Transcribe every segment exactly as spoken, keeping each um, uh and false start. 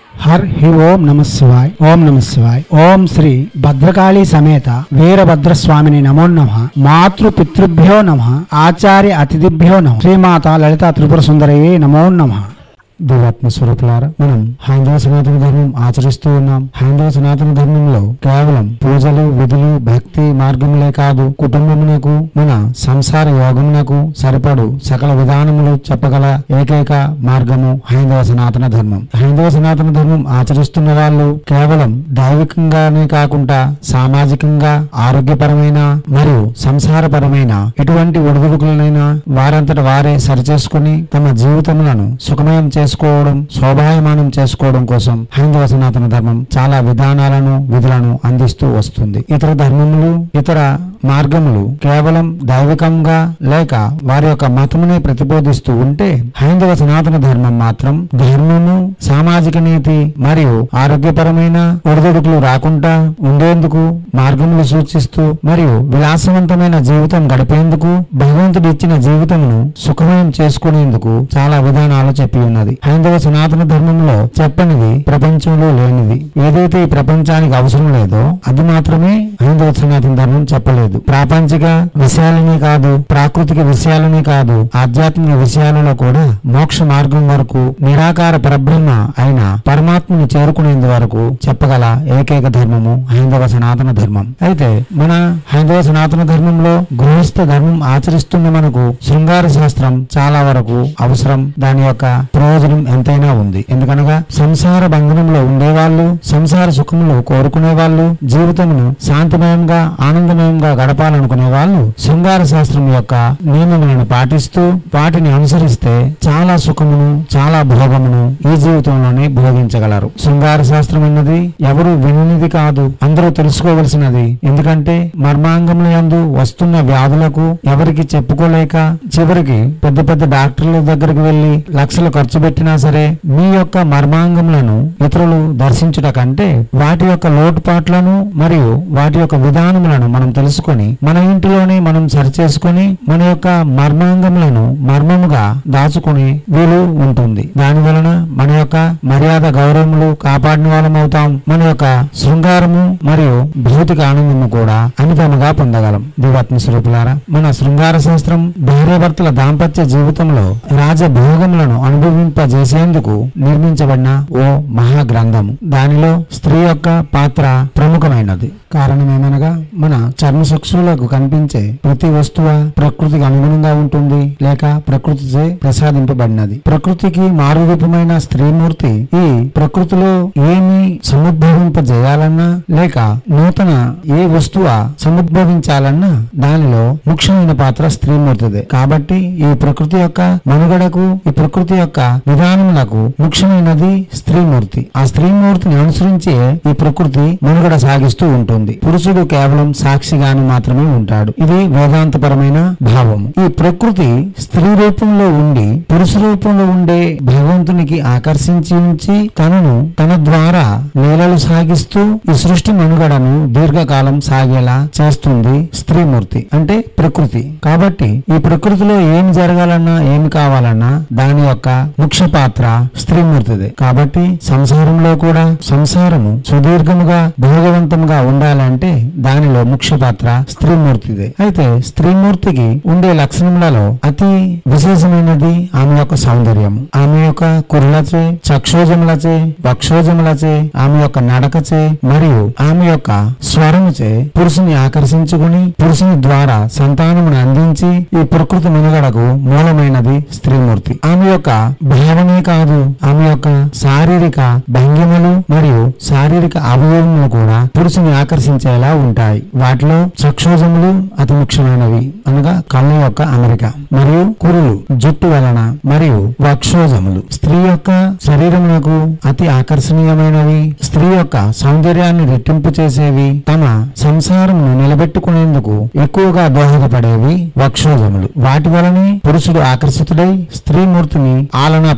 हर ही ओम नमः शिवाय ओम नमः शिवाय ओम श्री भद्रकाली समेत वीरभद्र स्वामिनि नमो नमः मातृ पितृभ्यो नमः आचार्य अतिथिभ्यो नमः श्रीमाता ललिता त्रिपुर सुंदरये नमो नमः। దేవాత్మ స్వరూపులారా, మనం హైందవ సనాతన ధర్మం ఆచరిస్తూ ఉన్నాం. హైందవ సనాతన ధర్మంలో కేవలం పూజలు, విధులు, భక్తి మార్గములే కాదు, కుటుంబమునకు, మన సంసార యోగమునకు సరిపడు సకల విధానములు చెప్పగల ఏకైక మార్గము హైందవ సనాతన ధర్మం. హైందవ సనాతన ధర్మం ఆచరిస్తున్న వాళ్ళు కేవలం దైవికంగానే కాకుండా సామాజికంగా, ఆరోగ్యపరమైన మరియు సంసారపరమైన ఎటువంటి ఒడిదుడుకులనైనా వారంతట వారే సరిచేసుకుని తమ జీవితములను సుఖమయం చేసు చేసుకోవడం శోభాయమానం చేసుకోవడం కోసం హైందవ సనాతన ధర్మం చాలా విధానాలను, విధులను అందిస్తూ వస్తుంది. ఇతర ధర్మములు, ఇతర మార్గములు కేవలం దైవికంగా లేక వారి యొక్క మతమునే ప్రతిబోధిస్తూ ఉంటే, హైందవ సనాతన ధర్మం మాత్రం ధర్మము, సామాజిక నీతి మరియు ఆరోగ్యపరమైన ఒడిదుడుకులు రాకుండా ఉండేందుకు మార్గములు సూచిస్తూ మరియు విలాసవంతమైన జీవితం గడిపేందుకు, భగవంతుడు ఇచ్చిన జీవితమును సుఖమయం చేసుకునేందుకు చాలా విధానాలు చెప్పి ఉన్నది. హైందవ సనాతన ధర్మంలో చెప్పనిది ప్రపంచంలో లేనిది. ఏదైతే ఈ ప్రపంచానికి అవసరం లేదో అది మాత్రమే హైందవ సనాతన ధర్మం చెప్పలేదు. ప్రాపంచిక విషయాలనే కాదు, ప్రాకృతిక విషయాలనే కాదు, ఆధ్యాత్మిక విషయాలలో కూడా మోక్ష మార్గం వరకు నిరాకార పరబ్రహ్మ అయిన పరమాత్మను చేరుకునేందు వరకు చెప్పగల ఏకైక ధర్మము హైందవ సనాతన ధర్మం. అయితే మన హైందవ సనాతన ధర్మంలో గృహస్థ ధర్మం ఆచరిస్తున్న మనకు శృంగార శాస్త్రం చాలా వరకు అవసరం. దాని యొక్క ప్రయోజనం ఎంతైనా ఉంది. ఎందుకనగా సంసార బంధనంలో ఉండేవాళ్ళు, సంసార సుఖములు కోరుకునే వాళ్ళు, జీవితమును శాంతిమయంగా, ఆనందమయంగా గడపాలనుకునే వాళ్ళు శృంగార శాస్త్రం యొక్క నియమములను పాటిస్తూ వాటిని అనుసరిస్తే చాలా సుఖమును, చాలా భోగమును ఈ జీవితంలోనే భోగించగలరు. శృంగార శాస్త్రం అన్నది ఎవరు విననిది కాదు, అందరూ తెలుసుకోవలసినది. ఎందుకంటే మర్మాంగముల యందు వస్తున్న వ్యాధులకు ఎవరికి చెప్పుకోలేక చివరికి పెద్ద పెద్ద డాక్టర్ల దగ్గరికి వెళ్లి లక్షలు ఖర్చు పెట్టినా సరే మీ యొక్క మర్మాంగములను ఇతరులు దర్శించుట కంటే వాటి యొక్క లోటుపాట్లను మరియు వాటి యొక్క విధానములను మనం తెలుసుకొని మన ఇంటిలోనే మనం సరిచేసుకొని మన యొక్క మర్మాంగములను మర్మముగా దాచుకుని వీలు ఉంటుంది. దాని వలన మన యొక్క మర్యాద గౌరవములు కాపాడిన వాళ్ళం అవుతాం. మన యొక్క శృంగారము మరియు భౌతిక ఆనందము కూడా అమితముగా పొందగలం. దేవాత్మ స్వరూపులారా, మన శృంగార శాస్త్రం భార్యాభర్తల దాంపత్య జీవితంలో రాజభోగములను అనుభవింపజేసేందుకు నిర్మించబడిన ఓ మహా గ్రంథము. దానిలో స్త్రీ యొక్క పాత్ర ప్రముఖమైనది. కారణమేమనగా మన చర్మ చక్షువులకు కనిపించే ప్రతి వస్తువు ప్రకృతికి అనుగుణంగా ఉంటుంది లేక ప్రకృతిచే ప్రసాదింపబడినది. ప్రకృతికి మారురూపమైన స్త్రీమూర్తి ఈ ప్రకృతిలో ఏమి సముద్భవింపజేయాలన్నా లేక నూతన ఏ వస్తువు సముద్భవించాలన్నా దానిలో ముఖ్యమైన పాత్ర స్త్రీమూర్తిదే. కాబట్టి ఈ ప్రకృతి యొక్క మనుగడకు, ఈ ప్రకృతి యొక్క విధానములకు ముఖ్యమైనది స్త్రీమూర్తి. ఆ స్త్రీమూర్తిని అనుసరించి ఈ ప్రకృతి మనుగడ సాగిస్తూ ఉంటుంది. పురుషుడు కేవలం సాక్షిగాను మాత్రమే ఉంటాడు. ఇది వేదాంతపరమైన భావము. ఈ ప్రకృతి స్త్రీ రూపంలో ఉండి పురుష రూపంలో ఉండే భగవంతునికి ఆకర్షించి ఉంచి తనను తన ద్వారా లీలలు సాగిస్తూ ఈ సృష్టి మనుగడను దీర్ఘకాలం సాగేలా చేస్తుంది స్త్రీమూర్తి అంటే ప్రకృతి. కాబట్టి ఈ ప్రకృతిలో ఏమి జరగాలన్నా ఏమి కావాలన్నా దాని యొక్క ముఖ్య పాత్ర స్త్రీమూర్తిదే. కాబట్టి సంసారంలో కూడా సంసారము సుదీర్ఘముగా భోగవంతంగా ఉండాలంటే దానిలో ముఖ్య పాత్ర స్త్రీమూర్తిదే. అయితే స్త్రీమూర్తికి ఉండే లక్షణములలో అతి విశేషమైనది ఆమె యొక్క సౌందర్యము. ఆమె యొక్క కురులచే, చక్షోజములచే, వక్షోజములచే, ఆమె యొక్క నడకచే మరియు ఆమె యొక్క స్వరముచే పురుషుని ఆకర్షించుకుని పురుషుని ద్వారా సంతానమును అందించి ఈ ప్రకృతి మనుగడకు మూలమైనది స్త్రీమూర్తి. ఆమె యొక్క భావనే కాదు, ఆమె యొక్క శారీరక భంగిమలు మరియు శారీరక అవయవములు కూడా పురుషుని ఆకర్షించేలా ఉంటాయి. వాటిలో చక్షోజములు అతి ముఖ్యమైనవి, అనగా కళ్ళ యొక్క అమరిక, మరియు కురులు జుట్టు వలన, మరియు వక్షోజములు స్త్రీ యొక్క శరీరమునకు అతి ఆకర్షణీయమైనవి, స్త్రీ యొక్క సౌందర్యాన్ని రెట్టింపు చేసేవి, తమ సంసారమును నిలబెట్టుకునేందుకు ఎక్కువగా దోహదపడేవి వక్షోజములు. వాటి వలనే పురుషుడు ఆకర్షితుడై స్త్రీమూర్తిని ఆలనా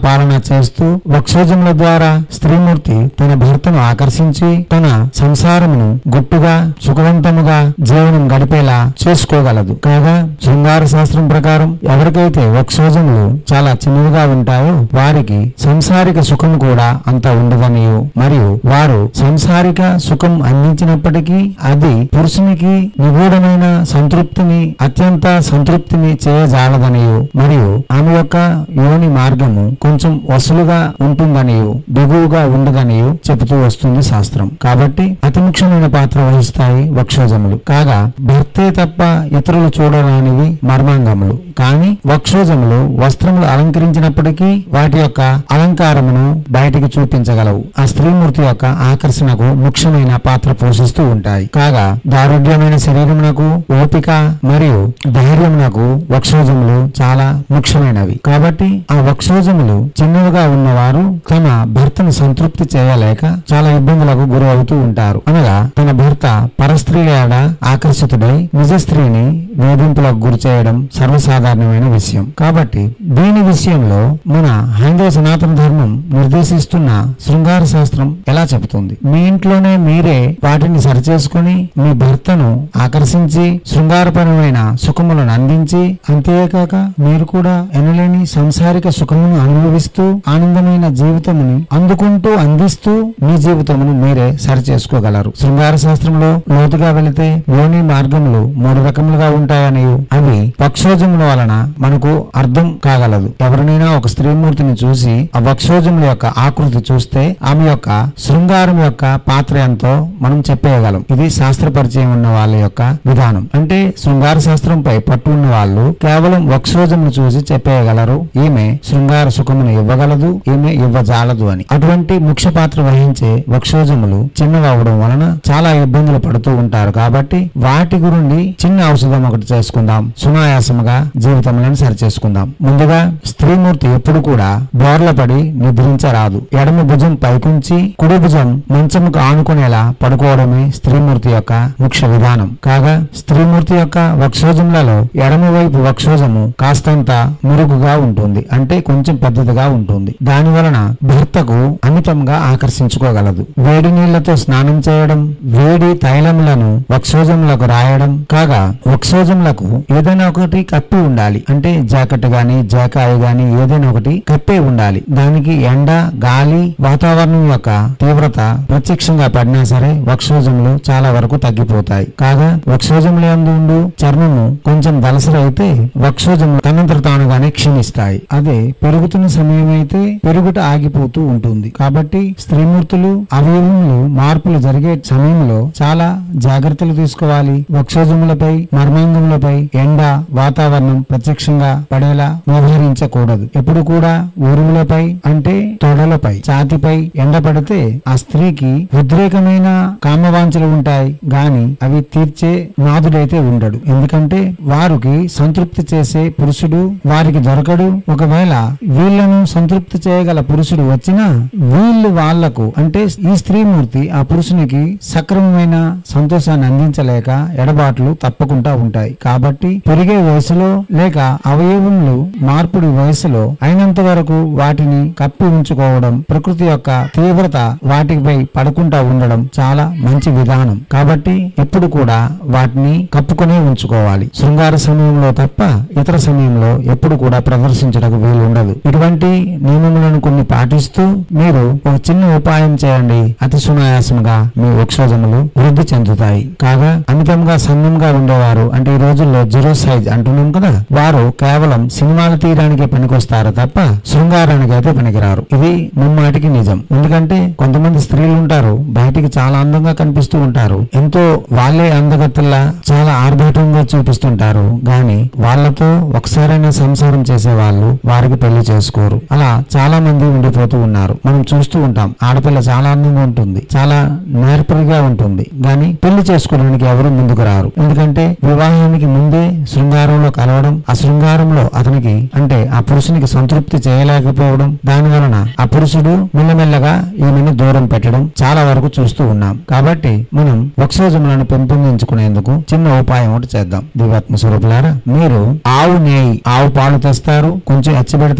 పాలన చేస్తూ వక్షోజముల ద్వారా స్త్రీమూర్తి తన భర్తను ఆకర్షించి తన సంసారమును గుట్టుగా సుఖవంతముగా జీవనం గడిపేలా చేసుకోగలదు. కాగా శృంగార శాస్త్రం ప్రకారం ఎవరికైతే వక్షోజములు చాలా చిన్నవిగా ఉంటాయో వారికి సంసారిక సుఖం కూడా అంత ఉండదనియు, మరియు వారు సంసారిక సుఖం అందించినప్పటికీ అది పురుషునికి నిగూఢమైన సంతృప్తిని అత్యంత సంతృప్తిని చేయజాలదనియు, మరియు ఆమె యొక్క యోని మార్గము కొంచెం వసులుగా ఉంటుందనియు దిగువగా ఉండదనియు చెబుతూ వస్తుంది శాస్త్రం. కాబట్టి అతి ముఖ్యమైన పాత్ర వహిస్తాయి వక్షోజములు. కాగా భర్తే తప్ప ఇతరులు చూడరానివి మర్మాంగములు. కానీ వక్షోజములు వస్త్రములు అలంకరించినప్పటికీ వాటి యొక్క అలంకారమును బయటికి చూపించగలవు. ఆ స్త్రీమూర్తి యొక్క ఆకర్షణకు ముఖ్యమైన పాత్ర పోషిస్తూ ఉంటాయి. కాగా దారుఢ్యమైన శరీరమునకు ఓపిక మరియు ధైర్యమునకు వక్షోజములు చాలా ముఖ్యమైనవి. కాబట్టి ఆ వక్షోజములు చిన్నవిగా ఉన్నవారు తమ భర్తను సంతృప్తి చేయలేక చాలా ఇబ్బందులకు గురి అవుతూ ఉంటారు. అనగా తన భర్త పరస్త్రీ లేడ ఆకర్షితుడై నిజ స్త్రీని వేధింపులకు గురి చేయడం సర్వసాధారణమైన విషయం. కాబట్టి దీని విషయంలో మన హైందవ సనాతన ధర్మం నిర్దేశిస్తున్న శృంగార శాస్త్రం ఎలా చెబుతుంది? మీ ఇంట్లోనే మీరే వాటిని సరిచేసుకుని మీ భర్తను ఆకర్షించి శృంగారపరమైన సుఖములను అందించి, అంతేకాక మీరు కూడా ఎనలేని సంసారిక సుఖమును అనుభవిస్తూ ఆనందమైన జీవితముని అందుకుంటూ అందిస్తూ మీ జీవితమును మీరే సరిచేసుకోగలరు. శృంగార శాస్త్రంలో లోతుగా వెళితే యోని మార్గములు మూడు రకములుగా ఉంటాయని అవి వక్షోజముల వలన మనకు అర్థం కాగలదు. ఎవరినైనా ఒక స్త్రీమూర్తిని చూసి ఆ వక్షోజముల యొక్క ఆకృతి చూస్తే ఆమె యొక్క శృంగారం యొక్క పాత్ర ఎంతో మనం చెప్పేయగలం. ఇది శాస్త్ర పరిచయం ఉన్న వాళ్ళ యొక్క విధానం. అంటే శృంగార శాస్త్రంపై పట్టు ఉన్న వాళ్ళు కేవలం వక్షోజమును చూసి చెప్పేయగలరు ఈమె శృంగార సుఖమును ఇవ్వగలదు, ఈమె ఇవ్వజాలదు అని. అటువంటి ముఖ్య పాత్ర వహించే వక్షోజములు చిన్నవవడం వలన చాలా ఇబ్బందులు పడుతూ ఉంటారు. కాబట్టి వాటి గురించి చిన్న ఔషధం ఒకటి చేసుకుందాం, సునాయాసముగా జీవితములను సరిచేసుకుందాం. ముందుగా స్త్రీమూర్తి ఎప్పుడు కూడా బోర్లపడి నిద్రించరాదు. ఎడమ భుజం పైకుంచి కుడి భుజం మంచముకు ఆనుకునేలా పడుకోవడమే స్త్రీమూర్తి యొక్క ముఖ్య విధానం. కాగా స్త్రీమూర్తి యొక్క వక్షోజములలో ఎడమ వైపు వక్షోజము కాస్తంత మురుగుగా ఉంటుంది, అంటే కొంచెం పెద్దదిగా ఉంటుంది. దాని వలన భర్తకు అమితంగా ఆకర్షించుకోగలదు. వేడి నీళ్లతో స్నానం చేయడం, వేడి తైలములను వక్షోజములకు రాయడం. కాగా వక్షోజములకు ఏదైనా ఒకటి కప్పి ఉండాలి, అంటే జాకెట్ గాని జాకాయ గాని ఏదైనా ఒకటి కప్పే ఉండాలి. దానికి ఎండ గాలి వాతావరణం యొక్క తీవ్రత ప్రత్యక్షంగా పడినా సరే వక్షోజములు చాలా వరకు తగ్గిపోతాయి. కాగా వక్షోజముల యందు ఉండు చర్మము కొంచెం దలసరైతే వక్షోజములు తనంతట తానుగానే క్షీణిస్తాయి. అదే పెరుగుతున్న సమయం అయితే పెరుగుట ఆగిపోతూ ఉంటుంది. కాబట్టి స్త్రీమూర్తులు అవయవములు మార్పులు జరిగే సమయంలో చాలా జాగ్రత్తలు తీసుకోవాలి. వక్షోజములపై మర్మాంగములపై ఎండ వాతావరణం ప్రత్యక్షంగా పడేలా వ్యవహరించకూడదు. ఎప్పుడు కూడా ఊరువులపై అంటే తొడలపై ఛాతిపై ఎండ పడితే ఆ స్త్రీకి ఉద్రేకమైన కామవాంఛలు ఉంటాయి గాని అవి తీర్చే నాదుడైతే ఉండడు. ఎందుకంటే వారికి సంతృప్తి చేసే పురుషుడు వారికి దొరకడు. ఒకవేళ వీళ్లను సంతృప్తి చేయగల పురుషుడు వచ్చినా వీళ్ళు వాళ్లకు అంటే ఈ స్త్రీమూర్తి ఆ పురుషునికి సక్రమమైన సంతోషాన్ని అందించలేక ఎడబాట్లు తప్పకుండా ఉంటాయి. కాబట్టి పెరిగే వయసులో లేక అవయవములు మార్పుడి వయసులో అయినంత వరకు వాటిని కప్పి ఉంచుకోవడం, ప్రకృతి యొక్క తీవ్రత వాటిపై పడకుండా ఉండడం చాలా మంచి విధానం. కాబట్టి ఎప్పుడు కూడా వాటిని కప్పుకునే ఉంచుకోవాలి. శృంగార సమయంలో తప్ప ఇతర సమయంలో ఎప్పుడు కూడా ప్రదర్శించడానికి వీలు ఉండదు. ఇటువంటి నియమములను కొన్ని పాటిస్తూ మీరు ఒక చిన్న ఉపాయం చేయండి. అతి సునాయాసంగా మీ వక్షోజములు వృద్ధి చెందుతాయి. కాగా అమితంగా సన్నంగా ఉండేవారు అంటే ఈ రోజుల్లో జీరో సైజ్ అంటున్నాం కదా, వారు కేవలం సినిమాలు తీయడానికే పనికొస్తారు తప్ప శృంగారానికి అయితే పనికిరారు. ఇది ముమ్మాటికి నిజం. ఎందుకంటే కొంతమంది స్త్రీలు ఉంటారు బయటికి చాలా అందంగా కనిపిస్తూ ఉంటారు, ఎంతో వాళ్ళే అందగత్తల్లా చాలా ఆర్భాటంగా చూపిస్తుంటారు. గాని వాళ్లతో ఒకసారైనా సంసారం చేసే వాళ్ళు వారికి పెళ్లి చేసుకోరు. అలా చాలా మంది ఉండిపోతూ ఉన్నారు. మనం చూస్తూ ఉంటాం. ఆడపిల్ల చాలా అందంగా ఉంటుంది, చాలా నేర్పరిగా ఉంటుంది, గాని పెళ్లి చేసుకోవడానికి ఎవరు ముందుకు రారు. ఎందుకంటే వివాహానికి ముందే శృంగారంలో కలవడం, ఆ శృంగారంలో అతనికి అంటే ఆ పురుషునికి సంతృప్తి చేయలేకపోవడం, దాని వలన ఆ పురుషుడు మెల్లమెల్లగా ఈమెను దూరం పెట్టడం చాలా వరకు చూస్తూ ఉన్నాం. కాబట్టి మనం వక్షోజములను పెంపొందించుకునేందుకు చిన్న ఉపాయం ఒకటి చేద్దాం. దివాత్మ స్వరూపులారా, మీరు ఆవు నెయ్యి ఆవు పాలు తెస్తారు, కొంచెం ఎచ్చబెడితే మీగడ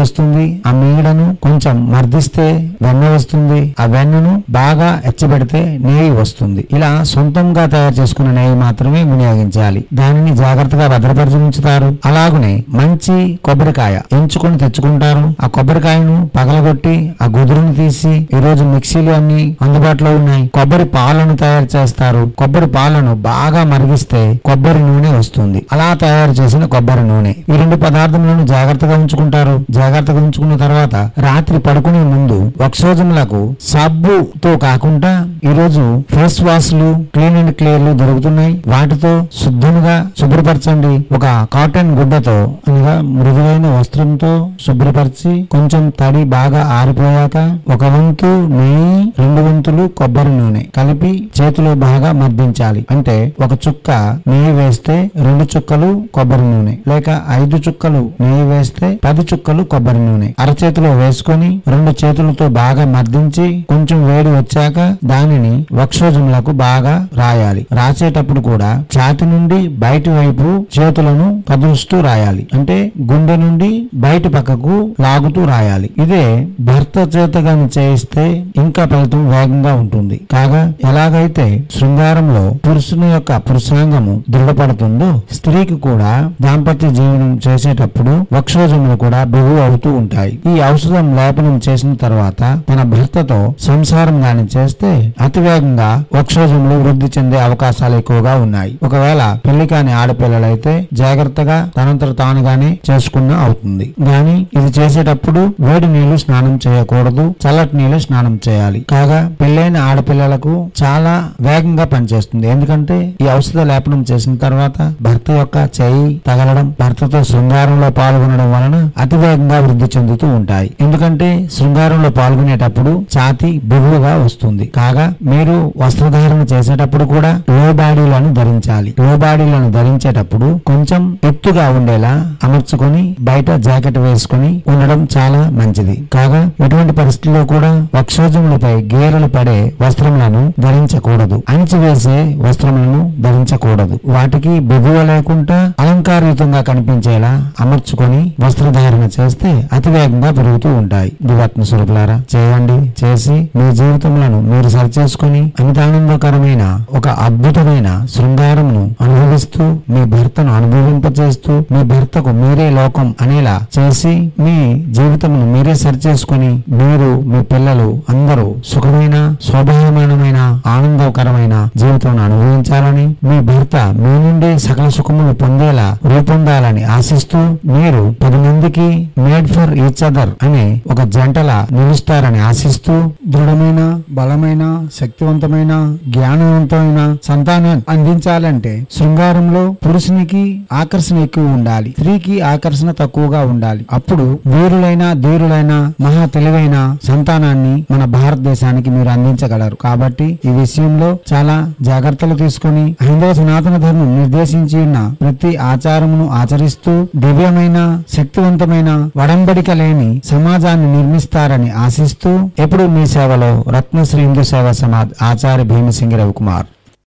వస్తుంది. ఆ మీగడను కొంచెం మర్దిస్తే వెన్న వస్తుంది. ఆ వెన్నను బాగా ఎచ్చబెడితే నెయ్యి వస్తుంది. ఇలా సొంతంగా తయారు చేసుకున్న నెయ్యి మాత్రమే వినియోగించాలి. దానిని జాగ్రత్తగా భద్రపరిచి ఉంచుతారు. అలాగనే మంచి కొబ్బరికాయ ఎంచుకొని తెచ్చుకుంటారు. ఆ కొబ్బరికాయను పగలగొట్టి ఆ గుదురును తీసి, ఈ రోజు మిక్సీలు అన్ని అందుబాటులో ఉన్నాయి. కొబ్బరి పాలను తయారు చేస్తారు. కొబ్బరి పాలను బాగా మరిగిస్తే కొబ్బరి నూనె వస్తుంది. అలా తయారు చేసిన కొబ్బరి నూనె, ఈ రెండు పదార్థములను జాగ్రత్తగా ఉంచుకుంటారు. జాగ్రత్తగా ఉంచుకున్న తర్వాత రాత్రి పడుకునే ముందు వక్షోజములకు సబ్బుతో కాకుండా ఈ రోజు ఫేస్ వాష్లు, క్లీన్ అండ్ క్లియర్లు దొరుకుతున్నాయి. వాటితో శుద్ధముగా శుభ్రపరచండి. ఒక కాటన్ గుడ్డతో అనగా మృదువైన వస్త్రంతో శుభ్రపరిచి కొంచెం తడి బాగా ఆరిపోయాక ఒక వంతు నెయ్యి, రెండు వంతులు కొబ్బరి నూనె కలిపి చేతిలో బాగా మర్దించాలి. అంటే ఒక చుక్క నెయ్యి వేస్తే రెండు చుక్కలు కొబ్బరి నూనె, లేక ఐదు చుక్కలు నెయ్యి వేస్తే పది చుక్కలు కొబ్బరి నూనె అరచేతిలో వేసుకొని రెండు చేతులతో బాగా మర్దించి కొంచెం వేడి వచ్చాక దానిని వక్షోజములకు బాగా రాయాలి. రాసేటప్పుడు కూడా ఛాతి నుండి బయటి వైపు చేతులను కదులుస్తూ రాయాలి. అంటే గుండె నుండి బయట పక్కకు లాగుతూ రాయాలి. ఇదే భర్త చేతగాని చేయిస్తే ఇంకా ఫలితం వేగంగా ఉంటుంది. కాగా ఎలాగైతే శృంగారంలో పురుషుని యొక్క పురుషాంగము దృఢపడుతుందో, స్త్రీకి కూడా దాంపత్య జీవనం చేసేటప్పుడు వక్షోజములు కూడా బిగు అవుతూ ఉంటాయి. ఈ ఔషధం లేపనం చేసిన తర్వాత తన భర్తతో సంసారం గాని చేస్తే అతి వేగంగా వక్షోజములు వృద్ధి చెందే అవకాశాలు ఎక్కువగా ఉన్నాయి. ఒకవేళ పెళ్లి కాని ఆడపిల్లలైతే జాగ్రత్తగా తనంతట తానుగానే చేసుకున్న అవుతుంది. గాని ఇది చేసేటప్పుడు వేడి నీళ్లు స్నానం చేయకూడదు, చల్లటి నీళ్లు స్నానం చేయాలి. కాగా పెళ్లైన ఆడపిల్లలకు చాలా వేగంగా పనిచేస్తుంది. ఎందుకంటే ఈ ఔషధ లేపనం చేసిన తర్వాత భర్త యొక్క చేయి తగలడం, భర్తతో శృంగారంలో పాల్గొనడం వలన అతి వేగంగా వృద్ధి చెందుతూ ఉంటాయి. ఎందుకంటే శృంగారంలో పాల్గొనేటప్పుడు ఛాతి బిగువుగా వస్తుంది. కాగా మీరు వస్త్రధారణ చేసేటప్పుడు కూడా లో బాడీలను ధరించాలి. లో బాడీలను ధరించేటప్పుడు కొంచెం ఎత్తుగా ఉండేలా అమర్చుకొని బయట జాకెట్ వేసుకుని ఉండడం చాలా మంచిది. కాగా ఎటువంటి పరిస్థితుల్లో కూడా వక్షోజములపై గీరలు పడే వస్త్రములను ధరించకూడదు. అణిచివేసే వస్త్రములను ధరించకూడదు. వాటికి బిగువ లేకుండా అలంకారయుతంగా కనిపించేలా అమర్చుకొని వస్త్రధారణ చేస్తే అతివేగంగా పెరుగుతూ ఉంటాయి. దివాత్మ స్వరూపులారా, చేయండి. చేసి మీ జీవితములను మీరు సరిచేసుకుని అమితానందకరమైన ఒక అద్భుతమైన శృంగారమును అనుభవిస్తూ మీ భర్తను అనుభవింపచేస్తూ మీ భర్తకు మీరే లోకం అనేలా చేసి మీ జీవితమును మీరే సరిచేసుకుని మీరు మీ పిల్లలు అందరూ సుఖమైన శోభాయమానమైన ఆనందకరమైన జీవితం అనుభవించాలని, మీ భర్త మీ నుండి సకల సుఖములు పొందేలా రూపొందాలని ఆశిస్తూ మీరు పది మందికి మేడ్ ఫర్ ఈచ్ అదర్ అనే ఒక జంటలా నిలుస్తారని ఆశిస్తూ దృఢమైన, బలమైన, శక్తివంతమైన, జ్ఞానవంతమైన సంతానం అందించాలంటే శృంగారంలో పురుషునికి ఆకర్షణ ఎక్కువ ఉండాలి, స్త్రీకి ఆకర్షణ తక్కువగా ఉండాలి. అప్పుడు వీరులైన ధీరులైన మహా తెలివైన సంతానాన్ని మన భారతదేశానికి మీరు అందించగలరు. కాబట్టి ఈ విషయంలో చాలా జాగ్రత్తలు తీసుకుని హైందవ సనాతన ధర్మం నిర్దేశించి ఉన్న ప్రతి ఆచారమును ఆచరిస్తూ దివ్యమైన, శక్తివంతమైన, వడంబడిక లేని సమాజాన్ని నిర్మిస్తారని ఆశిస్తూ ఎప్పుడు మీ సేవలో రత్నశ్రీ హిందూ సేవా సమాజ్ ఆచార్య భీమసింగి రవికుమార్.